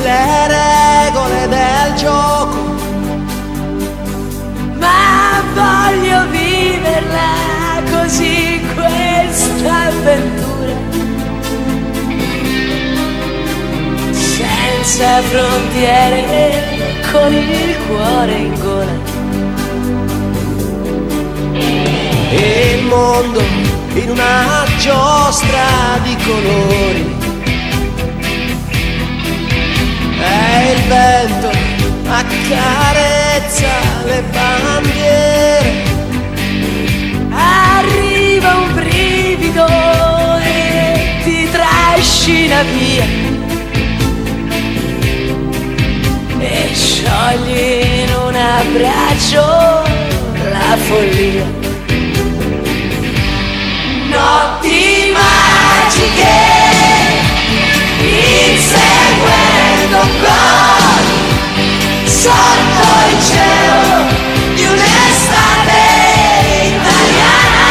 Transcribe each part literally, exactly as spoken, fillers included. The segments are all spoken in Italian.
le regole del gioco, ma voglio viverla così questa avventura, senza frontiere, con il cuore in gola. E il mondo in una giostra di colori, e il vento accarezza le bandiere. Arriva un brivido e ti trascina via, e sciogli in un abbraccio la follia. Notti magiche, inseguendo gol sotto il cielo di un'estate italiana,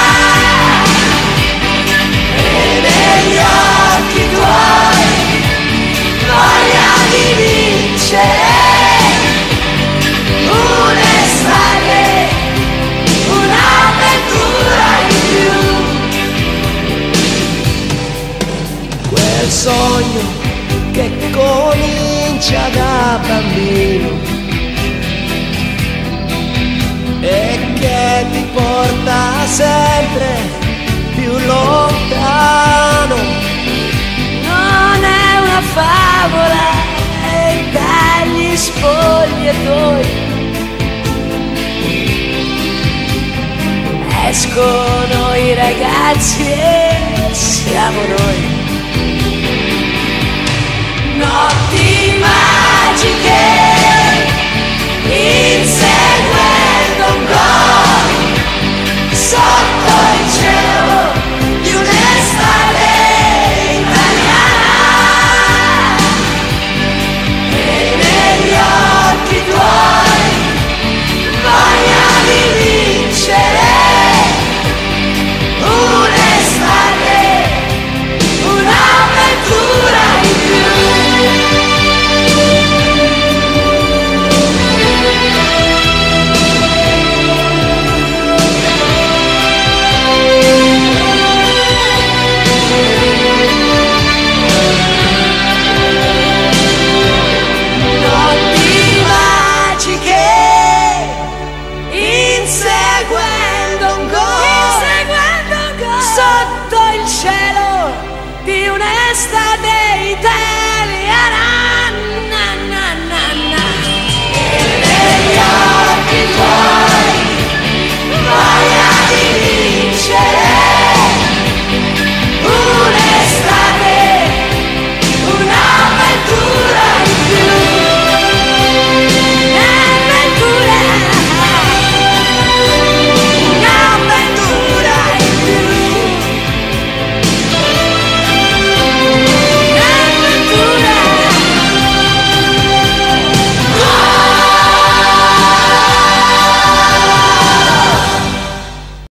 e negli occhi tuoi voglia di vincere un'estate, un'avventura in più. Quel sogno che comincia da bambino e che ti porta sempre più lontano. Non è una favola, è dagli spogliatoi escono i ragazzi e siamo noi.